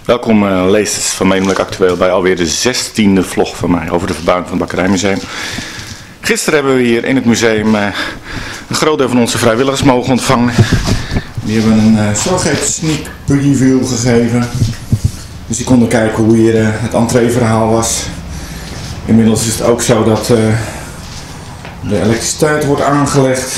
Welkom lezers van Medemelijk Actueel bij alweer de 16e vlog van mij over de verbouwing van het Bakkerijmuseum. Gisteren hebben we hier in het museum een groot deel van onze vrijwilligers mogen ontvangen. Die hebben een zogeheten sneak preview gegeven. Dus die konden kijken hoe hier het entreeverhaal was. Inmiddels is het ook zo dat de elektriciteit wordt aangelegd.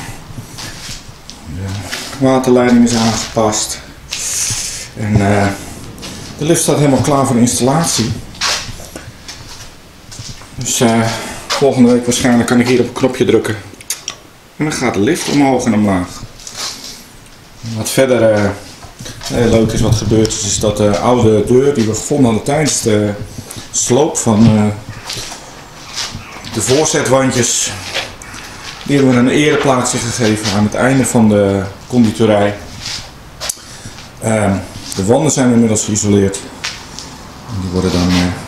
De waterleiding is aangepast. En de lift staat helemaal klaar voor de installatie. Dus volgende week waarschijnlijk kan ik hier op een knopje drukken. En dan gaat de lift omhoog en omlaag. Wat verder heel leuk is wat gebeurd is dat de oude deur die we gevonden hadden tijdens de sloop van de voorzetwandjes, die hebben we een ereplaatsje gegeven aan het einde van de conditorij. De wanden zijn inmiddels geïsoleerd. Die worden dan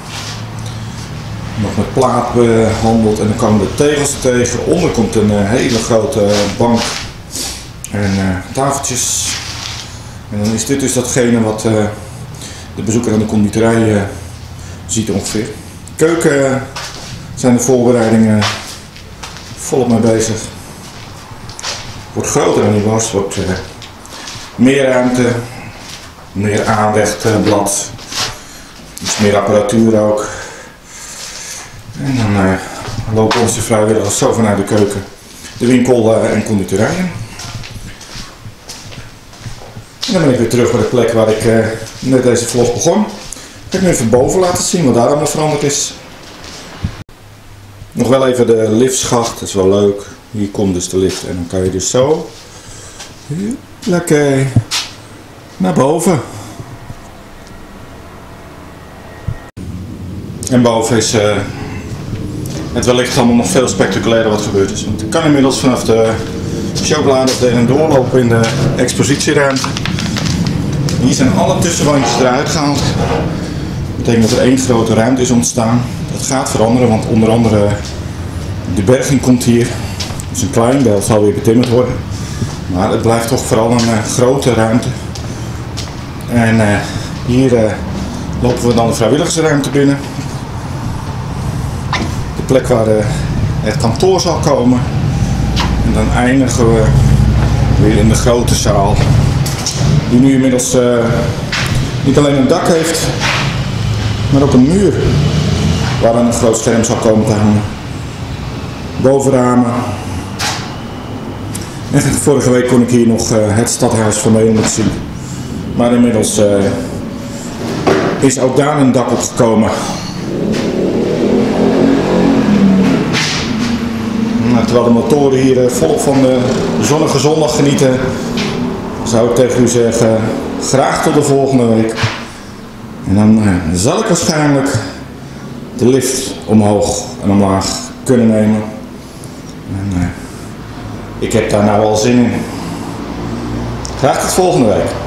nog met plaat behandeld en dan komen de tegels tegen. Onder komt een hele grote bank en tafeltjes. En dan is dit dus datgene wat de bezoeker aan de conditorij ziet ongeveer. Keuken zijn de voorbereidingen volop mee bezig. Wordt groter dan die was, wordt meer ruimte. Meer aanlegblad, iets meer apparatuur ook. En dan lopen onze vrijwilligers zo vanuit de keuken, de winkel en conditorijen. En dan ben ik weer terug bij de plek waar ik net deze vlog begon. Ik ga nu even boven laten zien wat daar allemaal veranderd is. Nog wel even de liftschacht, dat is wel leuk. Hier komt dus de lift en dan kan je dus zo lekker naar boven. En boven is het wellicht allemaal nog veel spectaculairer wat gebeurd is. Want ik kan inmiddels vanaf de chocoladeafdeling doorlopen in de expositieruimte. Hier zijn alle tussenwandjes eruit gehaald. Dat betekent dat er één grote ruimte is ontstaan. Dat gaat veranderen, want onder andere de berging komt hier. Dat is een klein deel, zal weer betimmerd worden. Maar het blijft toch vooral een grote ruimte. En hier lopen we dan de vrijwilligersruimte binnen. De plek waar het kantoor zal komen. En dan eindigen we weer in de grote zaal. Die nu inmiddels niet alleen een dak heeft, maar ook een muur. Waar dan een groot scherm zal komen te hangen. Bovenramen. En vorige week kon ik hier nog het stadhuis van Medemelijk zien. Maar inmiddels is ook daar een dak op gekomen. Terwijl de motoren hier volop van de zonnige zondag genieten, zou ik tegen u zeggen, graag tot de volgende week. En dan zal ik waarschijnlijk de lift omhoog en omlaag kunnen nemen. En ik heb daar nou al zin in. Graag tot volgende week.